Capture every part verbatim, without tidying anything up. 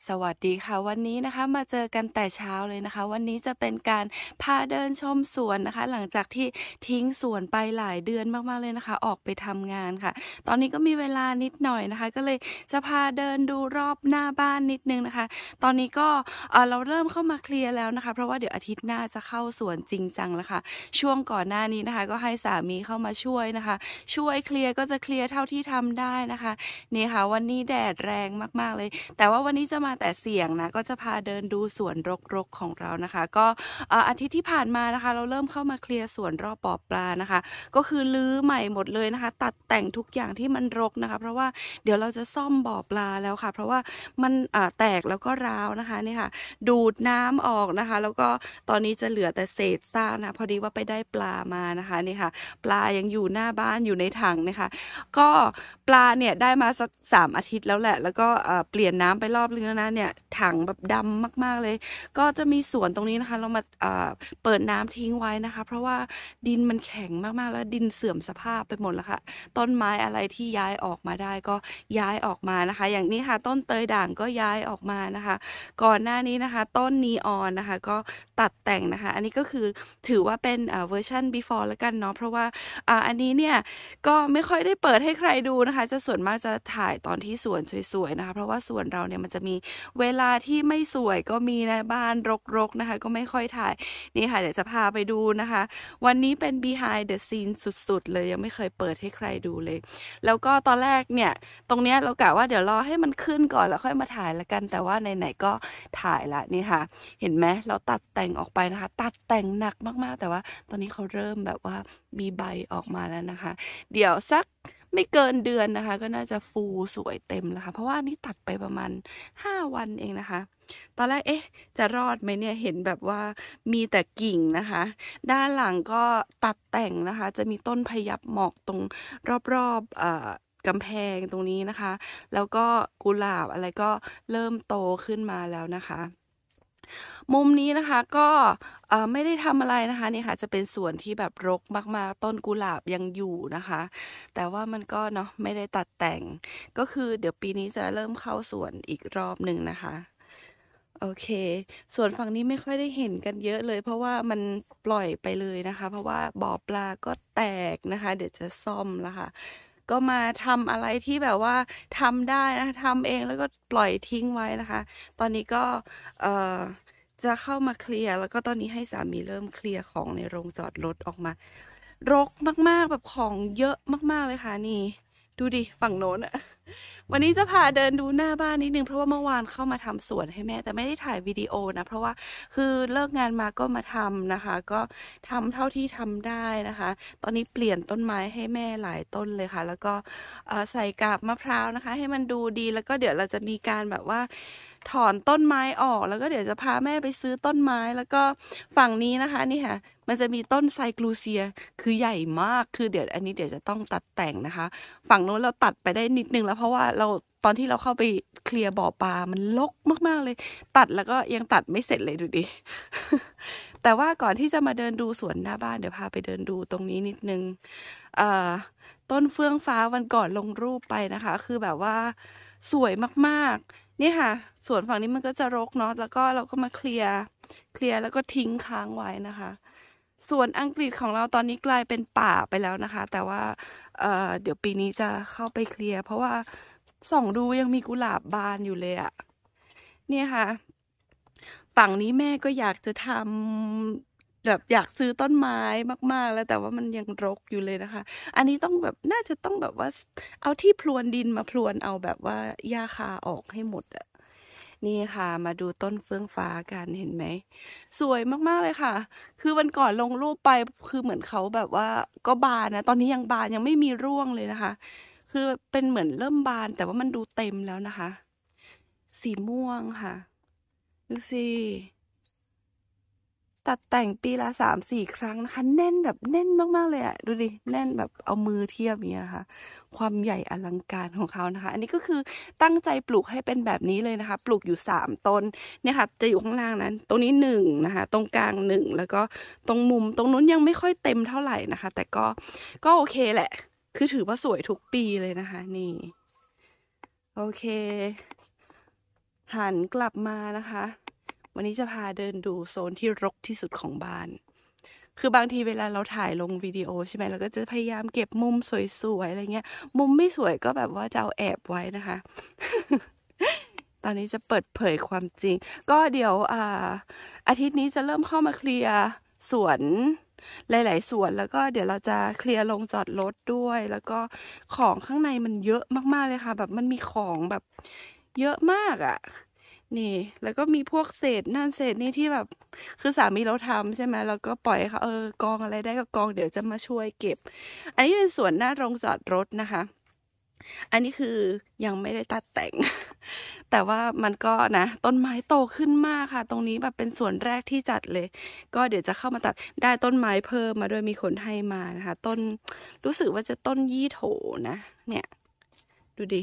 สวัสดีค่ะวันนี้นะคะมาเจอกันแต่เช้าเลยนะคะวันนี้จะเป็นการพาเดินชมสวนนะคะหลังจากที่ทิ้งสวนไปหลายเดือนมากๆเลยนะคะออกไปทำงานค่ะตอนนี้ก็มีเวลานิดหน่อยนะคะก็เลยจะพาเดินดูรอบหน้าบ้านนิดนึงนะคะตอนนี้ก็เอ่อเราเริ่มเข้ามาเคลียร์แล้วนะคะเพราะว่าเดี๋ยวอาทิตย์หน้าจะเข้าสวนจริงจังแล้วค่ะช่วงก่อนหน้านี้นะคะก็ให้สามีเข้ามาช่วยนะคะช่วยเคลียร์ก็จะเคลียร์เท่าที่ทำได้นะคะนี่ค่ะวันนี้แดดแรงมากๆเลย แต่ว่าวันนี้จะมาแต่เสียงนะก็จะพาเดินดูสวนรกๆของเรานะคะก็เอ่ออาทิตย์ที่ผ่านมานะคะเราเริ่มเข้ามาเคลียร์สวนรอบบ่อปลานะคะก็คือรื้อใหม่หมดเลยนะคะตัดแต่งทุกอย่างที่มันรกนะคะเพราะว่าเดี๋ยวเราจะซ่อมบ่อปลาแล้วค่ะเพราะว่ามันอ่าแตกแล้วก็ร้าวนะคะนี่ค่ะดูดน้ำออกนะคะแล้วก็ตอนนี้จะเหลือแต่เศษซากนะพอดีว่าไปได้ปลามานะคะนี่ค่ะปลายังอยู่หน้าบ้านอยู่ในถังนะคะก็ปลาเนี่ยได้มาสักสามอาทิตย์แล้วแหละแล้วก็เอ่อเปลี่ยนน้ำไปรอบนึงแล้วนะเนี่ยถังแบบดำมากๆเลยก็จะมีสวนตรงนี้นะคะเรามาเอ่อเปิดน้ำทิ้งไว้นะคะเพราะว่าดินมันแข็งมากๆแล้วดินเสื่อมสภาพไปหมดแล้วค่ะต้นไม้อะไรที่ย้ายออกมาได้ก็ย้ายออกมานะคะอย่างนี้ค่ะต้นเตยด่างก็ย้ายออกมานะคะก่อนหน้านี้นะคะต้นนีออนนะคะก็ตัดแต่งนะคะอันนี้ก็คือถือว่าเป็นเอ่อเวอร์ชัน before แล้วกันเนาะเพราะว่าอ่าอันนี้เนี่ยก็ไม่ค่อยได้เปิดให้ใครดูนะคะจะส่วนมากจะถ่ายตอนที่สวนสวยๆนะคะเพราะว่าสวนเราเนี่ยมันจะมีเวลาที่ไม่สวยก็มีนะบ้านรกๆนะคะก็ไม่ค่อยถ่ายนี่ค่ะเดี๋ยวจะพาไปดูนะคะวันนี้เป็น behind the scene สุดๆเลยยังไม่เคยเปิดให้ใครดูเลยแล้วก็ตอนแรกเนี่ยตรงเนี้ยเรากะว่าเดี๋ยวรอให้มันขึ้นก่อนแล้วค่อยมาถ่ายละกันแต่ว่าไหนๆก็ถ่ายละนี่ค่ะเห็นไหมเราตัดแต่งออกไปนะคะตัดแต่งหนักมากๆแต่ว่าตอนนี้เขาเริ่มแบบว่ามีใบออกมาแล้วนะคะเดี๋ยวสักไม่เกินเดือนนะคะก็น่าจะฟูสวยเต็มแล้วค่ะเพราะว่านี่ตัดไปประมาณห้าวันเองนะคะตอนแรกเอ๊ะจะรอดไหมเนี่ยเห็นแบบว่ามีแต่กิ่งนะคะด้านหลังก็ตัดแต่งนะคะจะมีต้นพยับหมอกตรงรอบๆเอ่อกำแพงตรงนี้นะคะแล้วก็กุหลาบอะไรก็เริ่มโตขึ้นมาแล้วนะคะมุมนี้นะคะก็เอ่อไม่ได้ทำอะไรนะคะนี่ค่ะจะเป็นสวนที่แบบรกมากๆต้นกุหลาบยังอยู่นะคะแต่ว่ามันก็เนาะไม่ได้ตัดแต่งก็คือเดี๋ยวปีนี้จะเริ่มเข้าสวนอีกรอบหนึ่งนะคะโอเคส่วนฝั่งนี้ไม่ค่อยได้เห็นกันเยอะเลยเพราะว่ามันปล่อยไปเลยนะคะเพราะว่าบ่อปลาก็แตกนะคะเดี๋ยวจะซ่อมแล้วค่ะก็มาทำอะไรที่แบบว่าทำได้นะทำเองแล้วก็ปล่อยทิ้งไว้นะคะตอนนี้ก็เอ่อ จะเข้ามาเคลียร์แล้วก็ตอนนี้ให้สามีเริ่มเคลียร์ของในโรงจอดรถออกมารกมากๆแบบของเยอะมากๆเลยค่ะนี่ดูดิฝั่งโน้นอะวันนี้จะพาเดินดูหน้าบ้านนิดนึงเพราะว่าเมื่อวานเข้ามาทำสวนให้แม่แต่ไม่ได้ถ่ายวิดีโอนะเพราะว่าคือเลิกงานมาก็มาทำนะคะก็ทำเท่าที่ทำได้นะคะตอนนี้เปลี่ยนต้นไม้ให้แม่หลายต้นเลยค่ะแล้วก็ใส่กาบมะพร้าวนะคะให้มันดูดีแล้วก็เดี๋ยวเราจะมีการแบบว่าถอนต้นไม้ออกแล้วก็เดี๋ยวจะพาแม่ไปซื้อต้นไม้แล้วก็ฝั่งนี้นะคะนี่ค่ะมันจะมีต้นไซคลูเซียคือใหญ่มากคือเดี๋ยวอันนี้เดี๋ยวจะต้องตัดแต่งนะคะฝั่งโน้นเราตัดไปได้นิดนึงแล้วเพราะว่าเราตอนที่เราเข้าไปเคลียร์บ่อปลามันรกมากๆเลยตัดแล้วก็ยังตัดไม่เสร็จเลยดูดิ แต่ว่าก่อนที่จะมาเดินดูสวนหน้าบ้านเดี๋ยวพาไปเดินดูตรงนี้นิดนึงเอ่อต้นเฟื่องฟ้าวันก่อนลงรูปไปนะคะคือแบบว่าสวยมากๆนี่ค่ะสวนฝั่งนี้มันก็จะรกเนาะแล้วก็เราก็มาเคลียร์เคลียร์แล้วก็ทิ้งค้างไว้นะคะส่วนอังกฤษของเราตอนนี้กลายเป็นป่าไปแล้วนะคะแต่ว่าเอ่อเดี๋ยวปีนี้จะเข้าไปเคลียร์เพราะว่าส่องดูยังมีกุหลาบบานอยู่เลยอะเนี่ยค่ะฝั่งนี้แม่ก็อยากจะทำแบบอยากซื้อต้นไม้มากๆแล้วแต่ว่ามันยังรกอยู่เลยนะคะอันนี้ต้องแบบน่าจะต้องแบบว่าเอาที่พรวนดินมาพรวนเอาแบบว่าหญ้าคาออกให้หมดอะนี่ค่ะมาดูต้นเฟื่องฟ้ากันเห็นไหมสวยมากๆเลยค่ะคือวันก่อนลงรูปไปคือเหมือนเขาแบบว่าก็บานนะตอนนี้ยังบานยังไม่มีร่วงเลยนะคะคือเป็นเหมือนเริ่มบานแต่ว่ามันดูเต็มแล้วนะคะสีม่วงค่ะดูสิตัดแต่งปีละสามสี่ครั้งนะคะแน่นแบบแน่นมากๆเลยอะดูดิแน่นแบบเอามือเทียบอย่างเงี้ยค่ะความใหญ่อลังการของเขานะคะอันนี้ก็คือตั้งใจปลูกให้เป็นแบบนี้เลยนะคะปลูกอยู่สามต้นเนี่ยค่ะจะอยู่ข้างล่างนั้นตรงนี้หนึ่งนะคะตรงกลางหนึ่งแล้วก็ตรงมุมตรงนู้นยังไม่ค่อยเต็มเท่าไหร่นะคะแต่ก็ก็โอเคแหละคือถือว่าสวยทุกปีเลยนะคะนี่โอเคหันกลับมานะคะ วันนี้จะพาเดินดูโซนที่รกที่สุดของบ้าน คือบางทีเวลาเราถ่ายลงวิดีโอใช่ไหมเราก็จะพยายามเก็บมุมสวยๆอะไรเงี้ย มุมไม่สวยก็แบบว่าจะเอาแอบไว้นะคะ ตอนนี้จะเปิดเผยความจริง ก็เดี๋ยวอ่าอาทิตย์นี้จะเริ่มเข้ามาเคลียร์สวนหลายๆสวนแล้วก็เดี๋ยวเราจะเคลียร์ลงจอดรถด้วย แล้วก็ของข้างในมันเยอะมากๆเลยค่ะ แบบมันมีของแบบเยอะมากอ่ะ นี่ แล้วก็มีพวกเศษนั่นเศษนี่ที่แบบ คือสามีเราทำใช่ไหมแล้วก็ปล่อยเขาเออกองอะไรได้ก็กองเดี๋ยวจะมาช่วยเก็บ อันนี้เป็นสวนหน้าโรงจอดรถนะคะ อันนี้คือยังไม่ได้ตัดแต่ง แต่ว่ามันก็นะต้นไม้โตขึ้นมากค่ะ ตรงนี้แบบเป็นสวนแรกที่จัดเลย ก็เดี๋ยวจะเข้ามาตัดได้ต้นไม้เพิ่มมาด้วยมีคนให้มานะคะ ต้นรู้สึกว่าจะต้นยี่โถนะ เนี่ย ดูดิ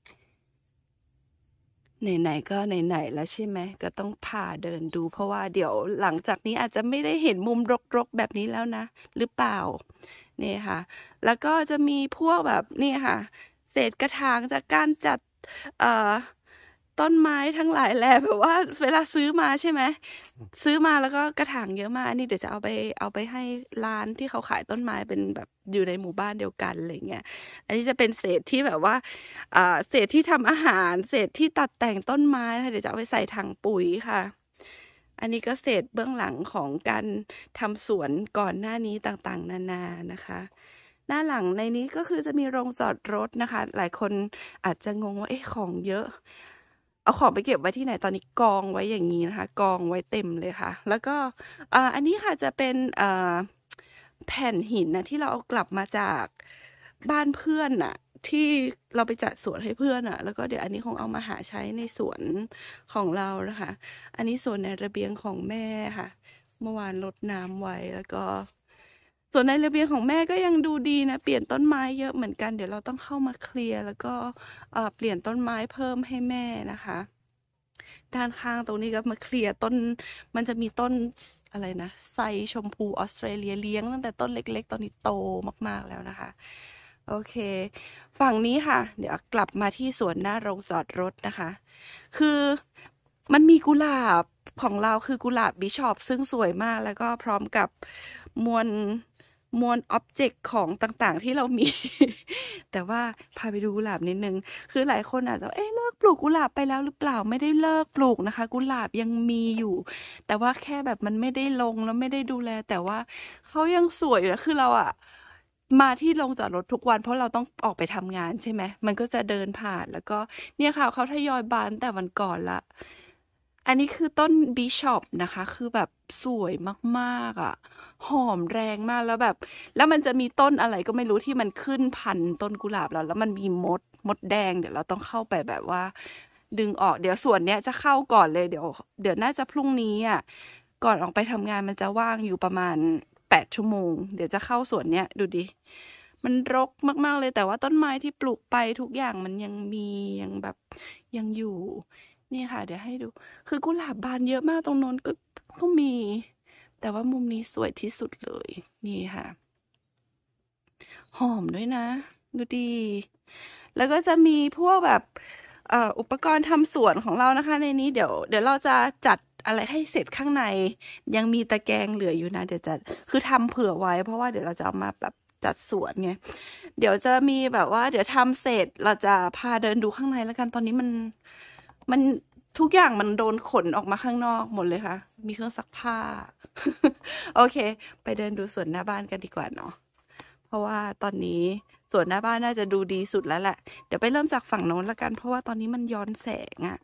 ไหนๆก็ไหนๆแล้วใช่ไหมก็ต้องพาเดินดู เพราะว่าเดี๋ยวหลังจากนี้อาจจะไม่ได้เห็นมุมรกๆแบบนี้แล้วนะ หรือเปล่านี่ค่ะ แล้วก็จะมีพวกแบบนี่ค่ะ เศษกระถางจากการจัดเอ่อต้นไม้ทั้งหลายแหละแบบว่าเวลาซื้อมาใช่ไหมซื้อมาแล้วก็กระถางเยอะมากอันนี้เดี๋ยวจะเอาไปเอาไปให้ร้านที่เขาขายต้นไม้เป็นแบบอยู่ในหมู่บ้านเดียวกันอะไรเงี้ยอันนี้จะเป็นเศษที่แบบว่าอ่าเศษที่ทำอาหารเศษที่ตัดแต่งต้นไม้นะคะเดี๋ยวจะเอาไปใส่ถังปุ๋ยค่ะ อันนี้ก็เศษเบื้องหลังของการทำสวนก่อนหน้านี้ต่างๆ นานานะคะ หน้าหลังในนี้ก็คือจะมีโรงจอดรถนะคะ หลายคนอาจจะงงว่าเอ๊ะของเยอะ เอาของไปเก็บไว้ที่ไหนตอนนี้กองไว้อย่างนี้นะคะ กองไว้เต็มเลยค่ะ แล้วก็อ่าอันนี้ค่ะจะเป็นอ่าแผ่นหินนะที่เราเอากลับมาจากบ้านเพื่อนน่ะ ที่เราไปจัดสวนให้เพื่อนอ่ะ แล้วก็เดี๋ยวอันนี้คงเอามาหาใช้ในสวนของเรานะคะ อันนี้ส่วนในระเบียงของแม่ค่ะ เมื่อวานรดน้ำไว้แล้วก็ ส่วนในระเบียงของแม่ก็ยังดูดีนะ เปลี่ยนต้นไม้เยอะเหมือนกันเดี๋ยวเราต้องเข้ามาเคลียร์แล้วก็เอ่อเปลี่ยนต้นไม้เพิ่มให้แม่นะคะ ด้านข้างตรงนี้ก็มาเคลียร์ต้น มันจะมีต้นอะไรนะไซชมพูออสเตรเลียเลี้ยงตั้งแต่ต้นเล็กๆ ตอนนี้โตมากๆแล้วนะคะ โอเค ฝั่งนี้ค่ะ เดี๋ยวกลับมาที่สวนหน้าโรงจอดรถนะคะ คือมันมีกุหลาบของเราคือกุหลาบบิชอปซึ่งสวยมากแล้วก็พร้อมกับมวลมวลอ็อบเจกต์ของต่างๆที่เรามี แต่ว่าพาไปดูกุหลาบนิดนึง คือหลายคนอาจจะเอ๊ะเลิกปลูกกุหลาบไปแล้วหรือเปล่าไม่ได้เลิกปลูกนะคะ กุหลาบยังมีอยู่ แต่ว่าแค่แบบมันไม่ได้ลงแล้วไม่ได้ดูแล แต่ว่าเขายังสวยอยู่นะคือเราอะมาที่โรงจอดรถทุกวันเพราะเราต้องออกไปทำงานใช่ไหมมันก็จะเดินผ่านแล้วก็เนี่ยค่ะเขาทยอยบานแต่วันก่อนละ อันนี้คือต้นบิชอปนะคะ คือแบบสวยมากๆอ่ะ หอมแรงมากแล้วแบบ แล้วมันจะมีต้นอะไรก็ไม่รู้ที่มันขึ้นพันต้นกุหลาบแล้วแล้วมันมีมดมดแดงเดี๋ยวเราต้องเข้าไปแบบว่า ดึงออกเดี๋ยวส่วนเนี้ยจะเข้าก่อนเลยเดี๋ยว เดี๋ยวน่าจะพรุ่งนี้อ่ะก่อนออกไปทำงานมันจะว่างอยู่ประมาณแปดชั่วโมง เดี๋ยวจะเข้าส่วนเนี้ยดูดิ มันรกมากๆเลยแต่ว่าต้นไม้ที่ปลูกไปทุกอย่างมันยังมียังแบบยังอยู่ นี่ค่ะ เดี๋ยวให้ดู คือกุหลาบบานเยอะมากตรงโน้นก็ก็มี แต่ว่ามุมนี้สวยที่สุดเลย นี่ค่ะ หอมด้วยนะ ดูดี แล้วก็จะมีพวกแบบเอ่ออุปกรณ์ทำสวนของเรานะคะ ในนี้เดี๋ยว เดี๋ยวเราจะจัดอะไรให้เสร็จข้างใน ยังมีตะแกรงเหลืออยู่นะ เดี๋ยวจะคือทำเผื่อไว้ เพราะว่าเดี๋ยวเราจะเอามาแบบจัดสวนไง เดี๋ยวจะมีแบบว่า เดี๋ยวทำเสร็จเราจะพาเดินดูข้างในแล้วกันตอนนี้มัน มันทุกอย่างมันโดนขนออกมาข้างนอกหมดเลยค่ะ มีเครื่องซักผ้า โอเค ไปเดินดูสวนหน้าบ้านกันดีกว่าเนาะ เพราะว่าตอนนี้สวนหน้าบ้านน่าจะดูดีสุดแล้วแหละ เดี๋ยวไปเริ่มจากฝั่งโน้นละกัน เพราะว่าตอนนี้มันย้อนแสงอะ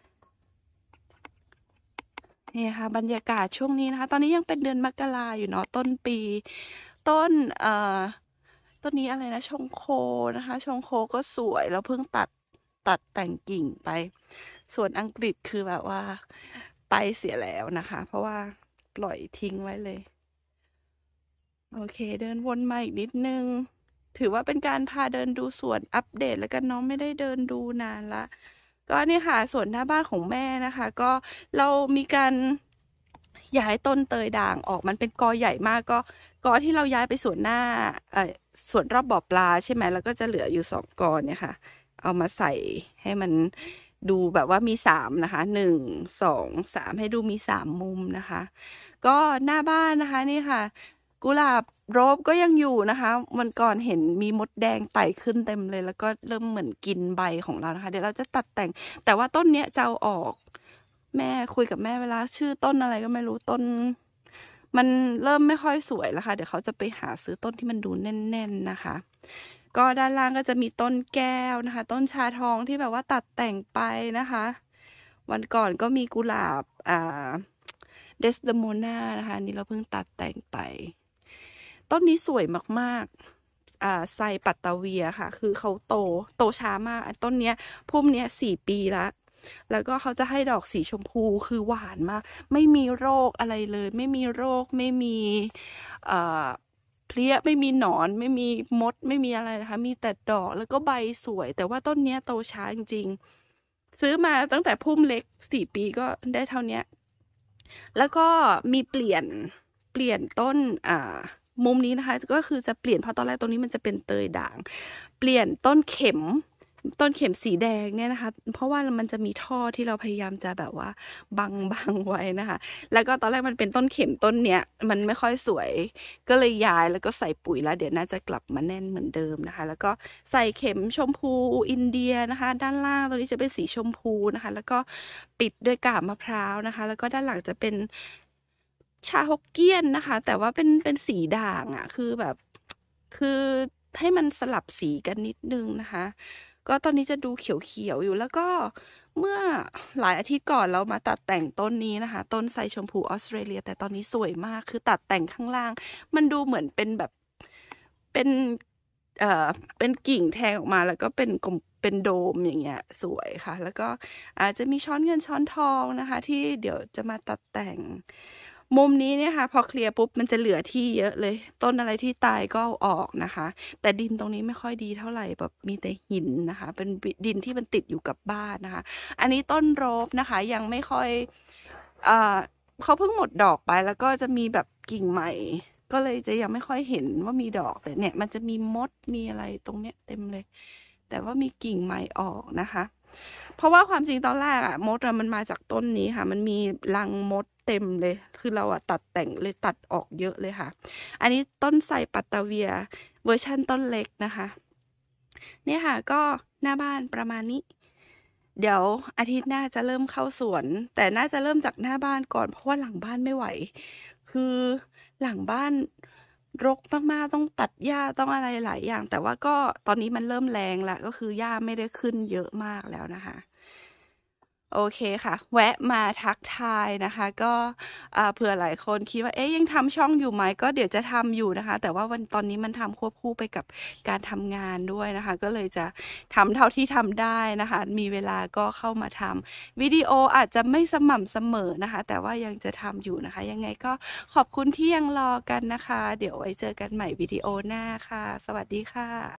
นี่ค่ะ บรรยากาศช่วงนี้นะคะ ตอนนี้ยังเป็นเดือนมกราอยู่เนาะ ต้นปี ต้น เอ่อ ต้นนี้อะไรนะ ชงโคนะคะ ชงโคก็สวยแล้วเพิ่งตัด ตัดแต่งกิ่งไป ส่วนอังกฤษคือแบบว่าไปเสียแล้วนะคะ เพราะว่าปล่อยทิ้งไว้เลย โอเค เดินวนมาอีกนิดนึง ถือว่าเป็นการพาเดินดูสวนอัปเดตแล้วกันเนาะไม่ได้เดินดูนานละ ก็นี่ค่ะสวนหน้าบ้านของแม่นะคะ ก็เรามีการย้ายต้นเตยด่างออกมันเป็นกอใหญ่มากก็กอที่เราย้ายไปสวนหน้าเอ่อสวนรอบบ่อปลาใช่ไหมแล้วก็จะเหลืออยู่สองกอเนี่ยค่ะ เอามาใส่ให้มันดูแบบว่ามีสามนะคะหนึ่ง สอง สามให้ดูมีสามมุมนะคะ ก็หน้าบ้านนะคะนี่ค่ะ กุหลาบโรสก็ยังอยู่นะคะวันก่อนเห็นมีมดแดงไต่ขึ้นเต็มเลย แล้วก็เริ่มเหมือนกินใบของเรานะคะ เดี๋ยวเราจะตัดแต่ง แต่ว่าต้นเนี้ยจะเอาออก แม่คุยกับแม่เวลาชื่อต้นอะไรก็ไม่รู้ต้น มันเริ่มไม่ค่อยสวยแล้วค่ะเดี๋ยวเขาจะไปหาซื้อต้นที่มันดูแน่นๆนะคะ ก็ด้านล่างก็จะมีต้นแก้วนะคะ ต้นชาทองที่แบบว่าตัดแต่งไปนะคะ วันก่อนก็มีกุหลาบอ่าเดสเดโมนานะคะนี่เราเพิ่งตัดแต่งไป ต้นนี้สวยมากๆอ่าไซปัตตาเวียค่ะ คือเขาโตโตช้ามากต้นเนี้ยพุ่มเนี้ยสี่ปีแล้วแล้วก็เขาจะให้ดอกสีชมพูคือหวานมากไม่มีโรคอะไรเลย ไม่มีโรคไม่มีอ่าเพลี้ยไม่มีหนอนไม่มีมดไม่มีอะไรนะคะมีแต่ดอกแล้วก็ใบสวย แต่ว่าต้นเนี้ยโตช้าจริงๆซื้อมาตั้งแต่พุ่มเล็กสี่ปีก็ได้เท่านี้แล้วก็มีเปลี่ยนเปลี่ยนต้นอ่ามุมนี้นะคะก็คือจะเปลี่ยนเพราะตอนแรกตรงนี้มันจะเป็นเตยด่างเปลี่ยนต้นเข็มต้นเข็มสีแดงเนี่ยนะคะเพราะว่ามันจะมีท่อที่เราพยายามจะแบบว่าบังบังไว้นะคะแล้วก็ตอนแรกมันเป็นต้นเข็มต้นเนี้ยมันไม่ค่อยสวยก็เลยย้ายแล้วก็ใส่ปุ๋ยแล้วเดี๋ยวน่าจะกลับมาแน่นเหมือนเดิมนะคะแล้วก็ใส่เข็มชมพูอินเดียนะคะด้านล่างตรงนี้จะเป็นสีชมพูนะคะแล้วก็ปิดด้วยกาบมะพร้าวนะคะแล้วก็ด้านหลังจะเป็นชาฮกเกี้ยนนะคะแต่ว่าเป็นเป็นสีด่างอ่ะคือแบบคือให้มันสลับสีกันนิดนึงนะคะก็ตอนนี้จะดูเขียวๆอยู่แล้วก็เมื่อหลายอาทิตย์ก่อนเรามาตัดแต่งต้นนี้นะคะต้นไทรชมพูออสเตรเลียแต่ตอนนี้สวยมากคือตัดแต่งข้างล่างมันดูเหมือนเป็นแบบเป็นเอ่อเป็นกิ่งแทงออกมาแล้วก็เป็นกลมเป็นโดมอย่างเงี้ยสวยค่ะแล้วก็อาจจะมีช้อนเงินช้อนทองนะคะที่เดี๋ยวจะมาตัดแต่งมุมนี้เนี่ยค่ะพอเคลียร์ปุ๊บมันจะเหลือที่เยอะเลยต้นอะไรที่ตายก็เอาออกนะคะแต่ดินตรงนี้ไม่ค่อยดีเท่าไหร่แบบมีแต่หินนะคะเป็นดินที่มันติดอยู่กับบ้านนะคะอันนี้ต้นโรบนะคะยังไม่ค่อยเอ่อเขาเพิ่งหมดดอกไปแล้วก็จะมีแบบกิ่งใหม่ก็เลยจะยังไม่ค่อยเห็นว่ามีดอกแต่เนี่ยมันจะมีมดมีอะไรตรงเนี้ยเต็มเลยแต่ว่ามีกิ่งใหม่ออกนะคะเพราะว่าความจริงตอนแรกอะมดอะมันมาจากต้นนี้ค่ะมันมีรังมดเต็มเลยคือเราอะตัดแต่งเลยตัดออกเยอะเลยค่ะอันนี้ต้นไทรปัตตาเวียเวอร์ชั่นต้นเล็กนะคะเนี่ยค่ะก็หน้าบ้านประมาณนี้เดี๋ยวอาทิตย์หน้าจะเริ่มเข้าสวนแต่น่าจะเริ่มจากหน้าบ้านก่อนเพราะว่าหลังบ้านไม่ไหวคือหลังบ้านรกมากๆต้องตัดหญ้าต้องอะไรหลายอย่างแต่ว่าก็ตอนนี้มันเริ่มแรงแล้วก็คือหญ้าไม่ได้ขึ้นเยอะมากแล้วนะคะโอเคค่ะแวะมาทักทายนะคะก็เผื่อหลายคนคิดว่าเอ๊ยยังทำช่องอยู่ไหมก็เดี๋ยวจะทำอยู่นะคะแต่ว่าวันตอนนี้มันทำควบคู่ไปกับการทำงานด้วยนะคะก็เลยจะทำเท่าที่ทำได้นะคะมีเวลาก็เข้ามาทำวิดีโออาจจะไม่สม่ำเสมอนะคะแต่ว่ายังจะทำอยู่นะคะยังไงก็ขอบคุณที่ยังรอกันนะคะเดี๋ยวไว้เจอกันใหม่วิดีโอหน้าค่ะสวัสดีค่ะ